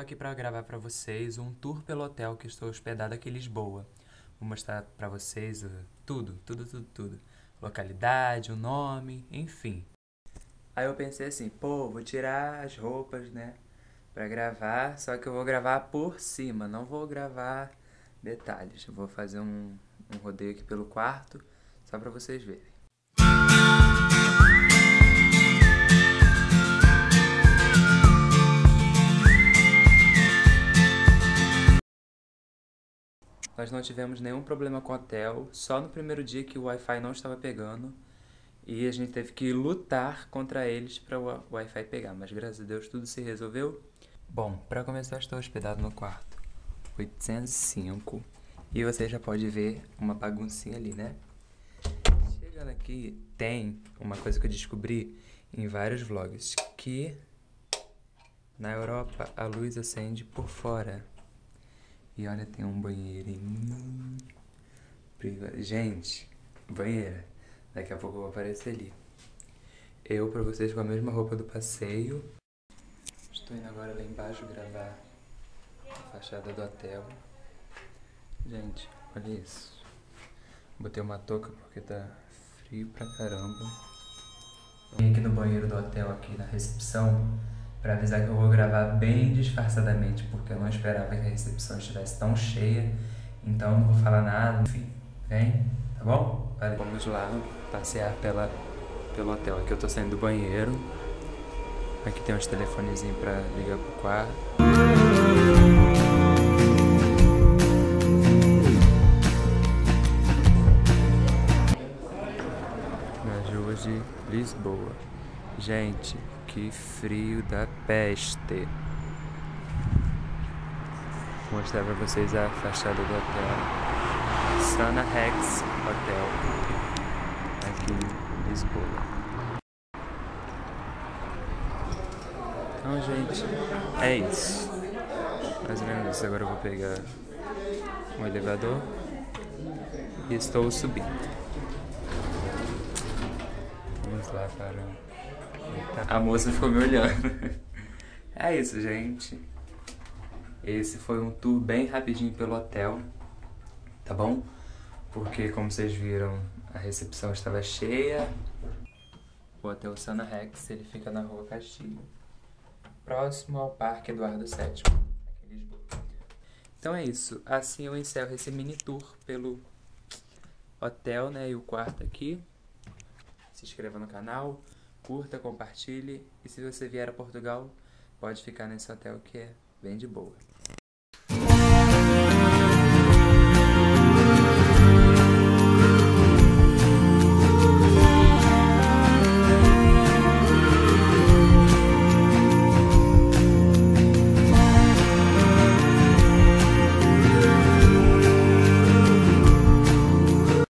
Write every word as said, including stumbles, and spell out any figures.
aqui para gravar para vocês um tour pelo hotel que estou hospedado aqui em Lisboa. Vou mostrar para vocês uh, tudo, tudo, tudo, tudo. Localidade, o nome, enfim. Aí eu pensei assim, pô, vou tirar as roupas, né, pra gravar, só que eu vou gravar por cima, não vou gravar detalhes. Eu vou fazer um, um rodeio aqui pelo quarto, só pra vocês verem. Nós não tivemos nenhum problema com o hotel, só no primeiro dia que o Wi-Fi não estava pegando e a gente teve que lutar contra eles para o Wi-Fi pegar, mas graças a Deus tudo se resolveu. Bom, para começar, estou hospedado no quarto oitocentos e cinco e você já pode ver uma baguncinha ali, né? Chegando aqui, tem uma coisa que eu descobri em vários vlogs, que na Europa a luz acende por fora. E olha, tem um banheirinho privado. Gente, banheira. Daqui a pouco eu vou aparecer ali. Eu pra vocês com a mesma roupa do passeio. Estou indo agora lá embaixo gravar a fachada do hotel. Gente, olha isso. Botei uma touca porque tá frio pra caramba. Vim aqui no banheiro do hotel, aqui na recepção, pra avisar que eu vou gravar bem disfarçadamente, porque eu não esperava que a recepção estivesse tão cheia, então não vou falar nada, enfim, vem, tá bom? Valeu. Vamos lá passear pela, pelo hotel. Aqui eu tô saindo do banheiro, aqui tem uns telefonezinhos pra ligar pro quarto. Nas ruas de Lisboa. Gente, que frio da peste. Vou mostrar pra vocês a fachada do hotel Sana Rex Hotel, aqui em Lisboa. Então, gente, é isso. Mais ou menos isso. Agora eu vou pegar um elevador e estou subindo. Vamos lá para... A moça ficou me olhando. É isso, gente. Esse foi um tour bem rapidinho pelo hotel, tá bom? Porque, como vocês viram, a recepção estava cheia. O Hotel Sana Rex, ele fica na Rua Castilho, próximo ao Parque Eduardo sétimo, aqui em Lisboa. Então é isso. Assim eu encerro esse mini tour pelo hotel, né? E o quarto aqui. Se inscreva no canal, curta, compartilhe. E se você vier a Portugal, pode ficar nesse hotel que é bem de boa.